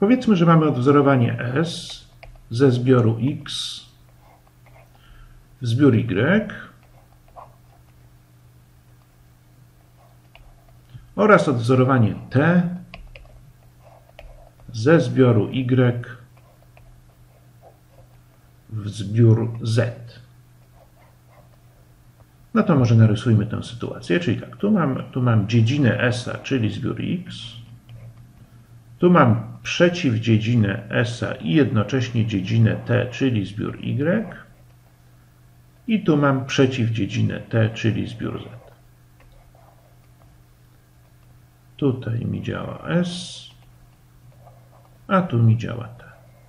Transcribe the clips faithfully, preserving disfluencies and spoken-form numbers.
Powiedzmy, że mamy odwzorowanie S ze zbioru X w zbiór Y oraz odwzorowanie T ze zbioru Y w zbiór Z. No to może narysujmy tę sytuację, czyli tak, tu mam, tu mam dziedzinę S, czyli zbiór X, tu mam przeciwdziedzinę S i jednocześnie dziedzinę T, czyli zbiór Y, i tu mam przeciwdziedzinę T, czyli zbiór Z. Tutaj mi działa S, a tu mi działa T.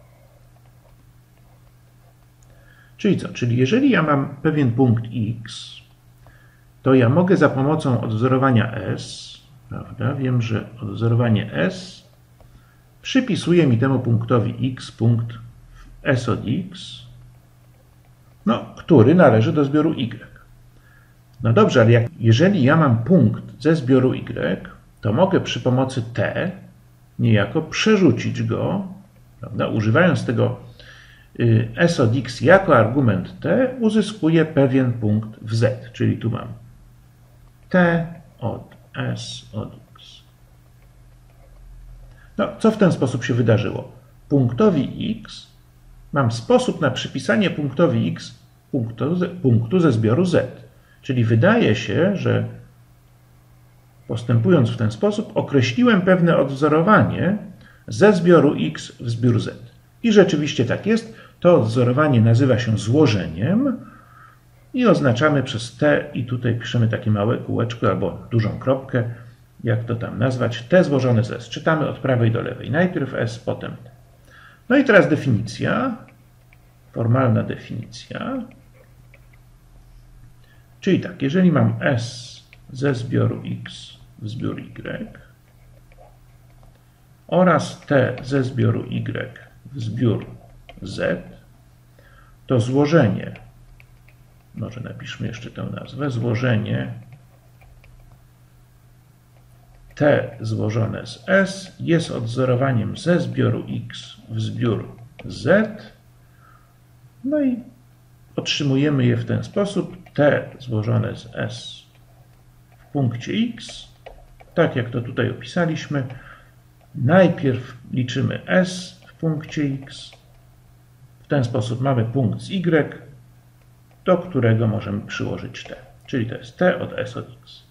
Czyli co? Czyli jeżeli ja mam pewien punkt X, to ja mogę za pomocą odwzorowania S, prawda? Wiem, że odwzorowanie S przypisuje mi temu punktowi X punkt S od X, no, który należy do zbioru Y. No dobrze, ale jak, jeżeli ja mam punkt ze zbioru Y, to mogę przy pomocy T niejako przerzucić go, prawda? Używając tego S od X jako argument T, uzyskuję pewien punkt w Z, czyli tu mam T od S od X. No, co w ten sposób się wydarzyło? Punktowi X mam sposób na przypisanie punktowi X punktu, punktu ze zbioru Z. Czyli wydaje się, że postępując w ten sposób określiłem pewne odwzorowanie ze zbioru X w zbiór Z. I rzeczywiście tak jest. To odwzorowanie nazywa się złożeniem i oznaczamy przez T i tutaj piszemy takie małe kółeczko albo dużą kropkę, jak to tam nazwać, T złożone z S. Czytamy od prawej do lewej. Najpierw S, potem T. No i teraz definicja, formalna definicja. Czyli tak, jeżeli mam S ze zbioru X w zbiór Y oraz T ze zbioru Y w zbiór Z, to złożenie, może napiszmy jeszcze tę nazwę, złożenie T złożone z S jest odwzorowaniem ze zbioru X w zbiór Z, no i otrzymujemy je w ten sposób. T złożone z S w punkcie X, tak jak to tutaj opisaliśmy. Najpierw liczymy S w punkcie X. W ten sposób mamy punkt z Y, do którego możemy przyłożyć T. Czyli to jest T od S od X.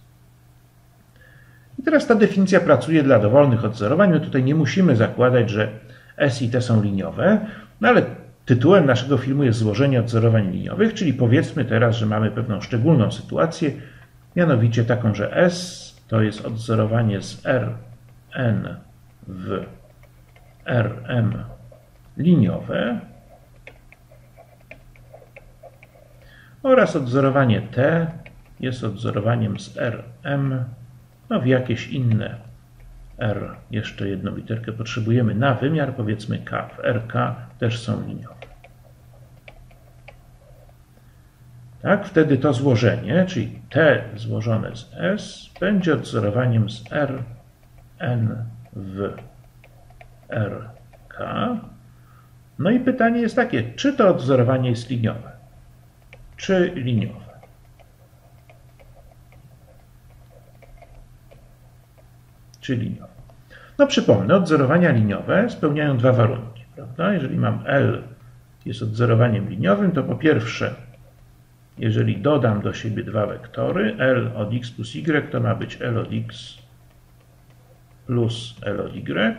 I teraz ta definicja pracuje dla dowolnych odwzorowań. My tutaj nie musimy zakładać, że S i T są liniowe, no ale tytułem naszego filmu jest złożenie odwzorowań liniowych, czyli powiedzmy teraz, że mamy pewną szczególną sytuację, mianowicie taką, że S to jest odwzorowanie z Rn w Rm liniowe oraz odwzorowanie T jest odwzorowaniem z Rm no w jakieś inne R, jeszcze jedną literkę potrzebujemy na wymiar, powiedzmy K. W R K też są liniowe. Tak, wtedy to złożenie, czyli T złożone z S, będzie odwzorowaniem z Rn w R K. No i pytanie jest takie, czy to odwzorowanie jest liniowe? Czy liniowe? Czy liniowe? No przypomnę, odwzorowania liniowe spełniają dwa warunki, prawda? Jeżeli mam L jest odwzorowaniem liniowym, to po pierwsze, jeżeli dodam do siebie dwa wektory, L od X plus Y, to ma być L od X plus L od Y.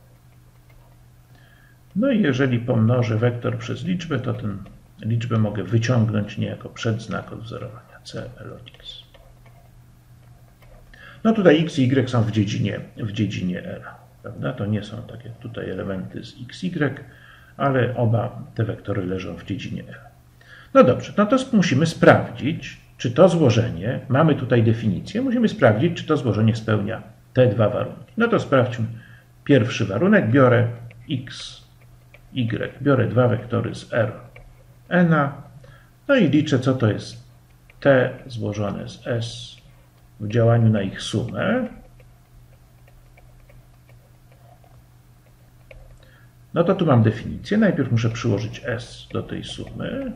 No i jeżeli pomnożę wektor przez liczbę, to tę liczbę mogę wyciągnąć niejako przedznak odwzorowania C L od X. No tutaj X i Y są w dziedzinie, w dziedzinie R, prawda? To nie są tak jak tutaj elementy z X, Y, ale oba te wektory leżą w dziedzinie R. No dobrze, no to musimy sprawdzić, czy to złożenie, mamy tutaj definicję, musimy sprawdzić, czy to złożenie spełnia te dwa warunki. No to sprawdźmy pierwszy warunek, biorę X, Y, biorę dwa wektory z R, N, no i liczę, co to jest T złożone z S w działaniu na ich sumę. No to tu mam definicję. Najpierw muszę przyłożyć S do tej sumy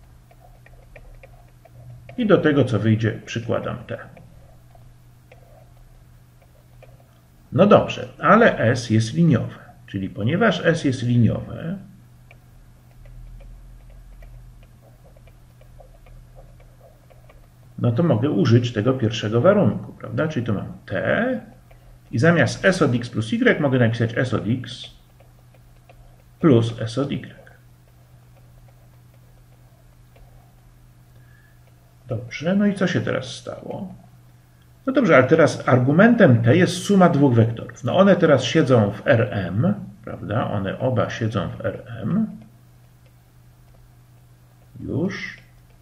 i do tego, co wyjdzie, przykładam T. No dobrze, ale S jest liniowe, czyli ponieważ S jest liniowe, no to mogę użyć tego pierwszego warunku, prawda? Czyli to mam T i zamiast S od x plus y mogę napisać S od x plus S od y. Dobrze, no i co się teraz stało? No dobrze, ale teraz argumentem T jest suma dwóch wektorów. No one teraz siedzą w R M, prawda? One oba siedzą w R M. Już.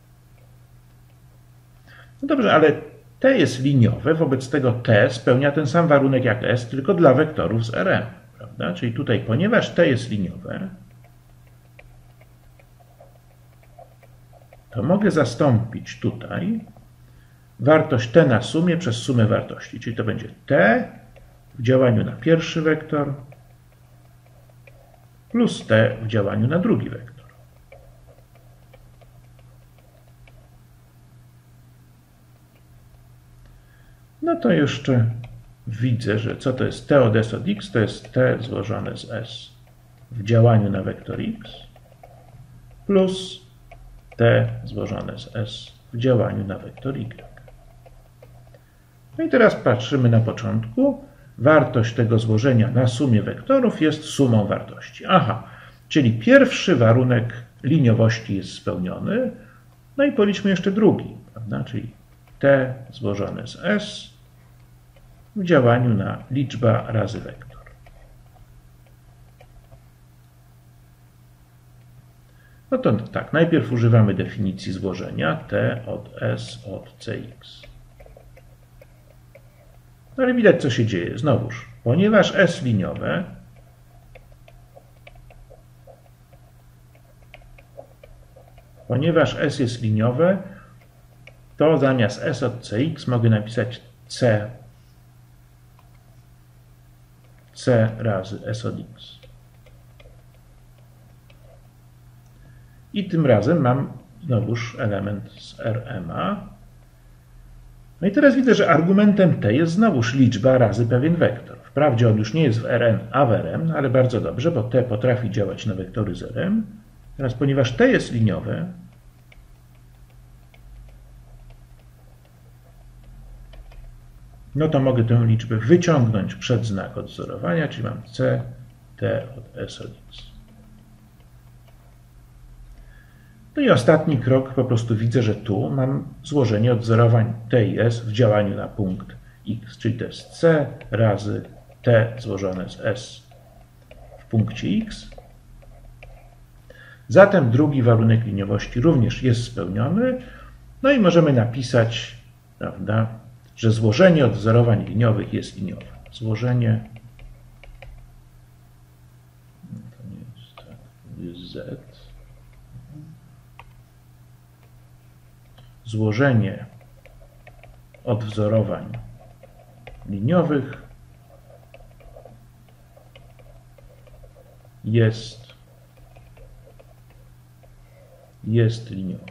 No dobrze, ale T jest liniowe, wobec tego T spełnia ten sam warunek jak S, tylko dla wektorów z R M, prawda? Czyli tutaj, ponieważ T jest liniowe, to mogę zastąpić tutaj wartość T na sumie przez sumę wartości. Czyli to będzie T w działaniu na pierwszy wektor plus T w działaniu na drugi wektor. No to jeszcze widzę, że co to jest T od S od x? To jest T złożone z S w działaniu na wektor x plus T złożone z S w działaniu na wektor y. No i teraz patrzymy na początku. Wartość tego złożenia na sumie wektorów jest sumą wartości. Aha, czyli pierwszy warunek liniowości jest spełniony. No i policzmy jeszcze drugi, prawda? Czyli T złożone z S w działaniu na liczba razy wektor. No to tak, najpierw używamy definicji złożenia T od S od Cx. No ale widać, co się dzieje. Znowuż, ponieważ S liniowe, ponieważ S jest liniowe, to zamiast S od Cx mogę napisać C, C razy S od x. I tym razem mam znowuż element z R M a. No i teraz widzę, że argumentem T jest znowuż liczba razy pewien wektor. Wprawdzie on już nie jest w R M, a w R M, ale bardzo dobrze, bo T potrafi działać na wektory z R M. Teraz, ponieważ T jest liniowe, no to mogę tę liczbę wyciągnąć przed znak odwzorowania, czyli mam C, T od S od x. No i ostatni krok, po prostu widzę, że tu mam złożenie odwzorowań T i S w działaniu na punkt x, czyli to jest C razy T złożone z S w punkcie x. Zatem drugi warunek liniowości również jest spełniony. No i możemy napisać, prawda, że złożenie odwzorowań liniowych jest liniowe. Złożenie to nie jest tak, to jest Z. Złożenie odwzorowań liniowych jest, jest liniowe.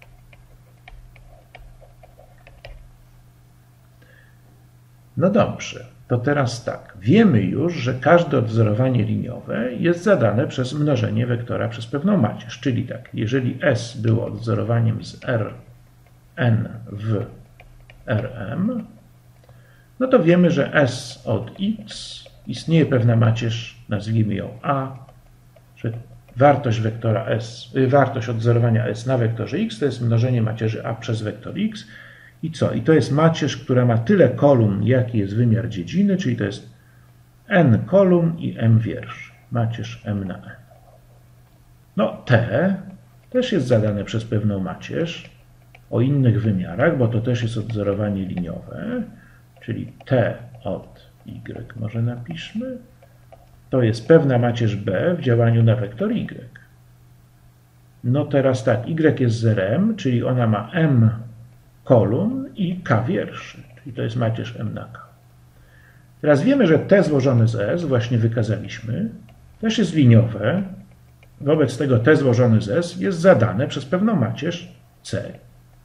No dobrze, to teraz tak. Wiemy już, że każde odwzorowanie liniowe jest zadane przez mnożenie wektora przez pewną macierz. Czyli tak, jeżeli S było odwzorowaniem z R n w R M, no to wiemy, że S od x istnieje pewna macierz, nazwijmy ją A, że wartość wektora S, wartość odwzorowania S na wektorze x to jest mnożenie macierzy A przez wektor x. I co? I to jest macierz, która ma tyle kolumn, jaki jest wymiar dziedziny, czyli to jest n kolumn i m wierszy. Macierz m na n. No T też jest zadane przez pewną macierz o innych wymiarach, bo to też jest odwzorowanie liniowe, czyli T od y może napiszmy. To jest pewna macierz B w działaniu na wektor y. No teraz tak, y jest zerem, czyli ona ma m kolumn i k wierszy, czyli to jest macierz m na k. Teraz wiemy, że T złożone z S, właśnie wykazaliśmy, też jest liniowe. Wobec tego T złożone z S jest zadane przez pewną macierz C.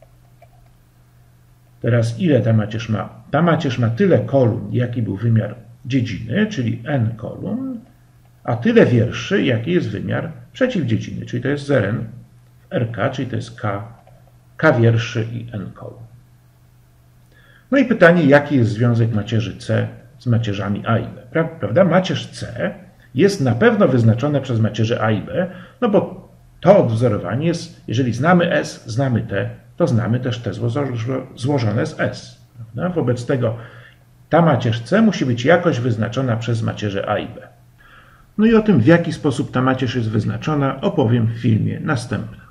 Teraz ile ta macierz ma? Ta macierz ma tyle kolumn, jaki był wymiar dziedziny, czyli n kolumn, a tyle wierszy, jaki jest wymiar przeciwdziedziny, czyli to jest zeren w R K, czyli to jest K, K wierszy i n kolumn. No i pytanie, jaki jest związek macierzy C z macierzami A i B? Prawda? Macierz C jest na pewno wyznaczone przez macierze A i B, no bo to odwzorowanie jest, jeżeli znamy S, znamy T, to znamy też T złożone z S. Prawda? Wobec tego ta macierz C musi być jakoś wyznaczona przez macierze A i B. No i o tym, w jaki sposób ta macierz jest wyznaczona, opowiem w filmie następnym.